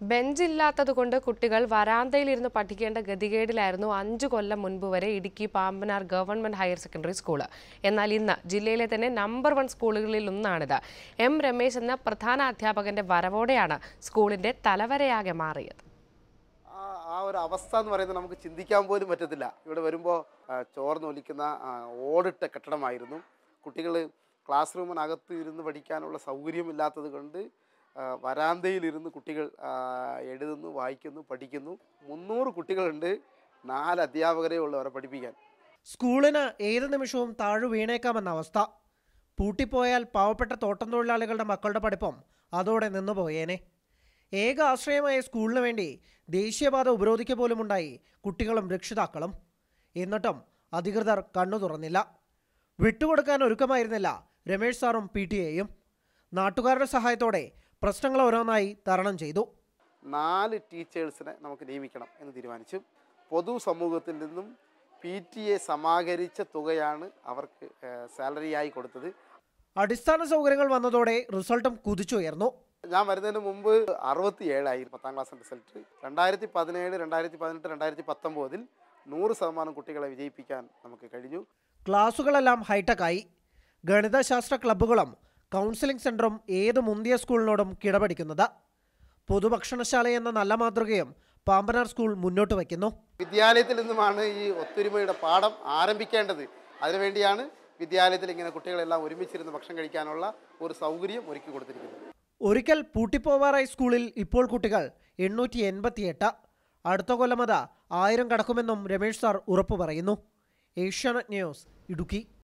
ബെഞ്ചില്ലാത്തതുകൊണ്ട് കുട്ടികൾ വരാന്തയിലിരുന്ന് പഠിക്കേണ്ട ഗതികേടിലായിരുന്നു 5 കൊല്ലം മുൻപ് വരെ Idukki Pambanar government higher secondary school. എന്നാൽ ഇന്ന് ജില്ലയിലെ തന്നെ നമ്പർ 1 സ്കൂളുകളിൽ ഒന്നാണിത്. എം രമേശ് എന്ന പ്രധാന അധ്യാപകന്റെ വരവോടെയാണ് സ്കൂളിന്റെ തലവരയാകെ മാറിയത്. ആ ഒരു അവസ്ഥ എന്ന് പറയുന്നത് നമുക്ക് ചിന്തിക്കാൻ പോലും പറ്റത്തില്ല. ഇവിടെ വരുമ്പോൾ ചോർന്നൊലിക്കുന്ന ഓടിട്ട കെട്ടിടമായിരുന്നു. കുട്ടികൾ ക്ലാസ് റൂമിനകത്ത് ഇരുന്ന് പഠിക്കാനുള്ള സൗകര്യമില്ലാത്തത് കൊണ്ട് വരാന്തയിലിരുന്ന് കുട്ടികൾ എഴുതുന്നു, വായിക്കുന്നു, പഠിക്കുന്നു. 300 കുട്ടികളുണ്ട്. 4 അധ്യാപകരെ ഉള്ളൂ അവരെ പഠിപ്പിക്കാൻ. സ്കൂളിന് ഏത് നിമിഷവും താഴു വീണേക്കാമെന്ന അവസ്ഥ. പൂട്ടിപ്പോയാൽ പാവപ്പെട്ട തോട്ടം തൊഴിലാളികളുടെ മക്കളുടെ പഠിപ്പും അതോടെ നിന്നുപോയേനെ. ഏക ആശ്രയമായ സ്കൂളിന് വേണ്ടി ദേശീയപാത ഉപരോധിക്കുക പോലുമുണ്ടായി കുട്ടികളും രക്ഷിതാക്കളും. എന്നിട്ടും അധികൃതർ കണ്ണു തുറന്നില്ല. വിട്ടുകൊടുക്കാൻ ഒരുക്കമായിരുന്നില്ല രമേശ് സാറും PTA-യും. നാട്ടുകാരുടെ സഹായത്തോടെ പ്രശ്നങ്ങൾ ഓരോന്നായി തരണം ചെയ്തു. 4 ടീച്ചേഴ്സിനെ നമുക്ക് നിയമിക്കണം എന്ന് തീരുമാനിച്ചു. പൊതുസമൂഹത്തിൽ നിന്നും PTA സമാഹരിച്ച തുകയാണ് അവർക്ക് സാലറിയായി കൊടുത്തത്. അടിസ്ഥാന സൗകര്യങ്ങൾ വന്നതോടെ റിസൾട്ടും കുതിച്ചുയർന്നു. ഞാൻ വരുന്നതിന് മുമ്പ് 67 10ാം ക്ലാസ് റിസൾട്ട്. 2017, 2018, 2019 100% കുട്ടികളെ വിജയിപ്പിക്കാൻ നമുക്ക് കഴിഞ്ഞു. ക്ലാസുകളെല്ലാം ഹൈടെക്കായി. ഗണിതശാസ്ത്ര ക്ലബ്ബുകളും കൗൺസിലിംഗ് സെന്ററും ഏത് മുന്തിയ സ്കൂളിനോടും കിടപിടിക്കുന്നത്. പൊതുഭക്ഷണശാല എന്ന നല്ല മാതൃകയും പാമ്പനാർ സ്കൂൾ മുന്നോട്ട് വയ്ക്കുന്നു. വിദ്യാലയത്തിൽ നിന്നുമാണ് ഈ ഒത്തൊരുമയുടെ പാഠം ആരംഭിക്കേണ്ടത്. അതിനുവേണ്ടിയാണ് വിദ്യാലയത്തിൽ ഇങ്ങനെ കുട്ടികളെല്ലാം ഒരുമിച്ചിരുന്ന് ഭക്ഷണം കഴിക്കാനുള്ള ഒരു സൗകര്യം ഒരുക്കി കൊടുത്തിരിക്കുന്നത്. ഒരിക്കൽ പൂട്ടിപ്പോവാറായി സ്കൂളിൽ ഇപ്പോൾ കുട്ടികൾ 888. അടുത്ത കൊല്ലം അത് 1000 കടക്കുമെന്നും രമേശ് സാർ ഉറപ്പു പറയുന്നു. ഏഷ്യാനെറ്റ് ന്യൂസ്, ഇടുക്കി.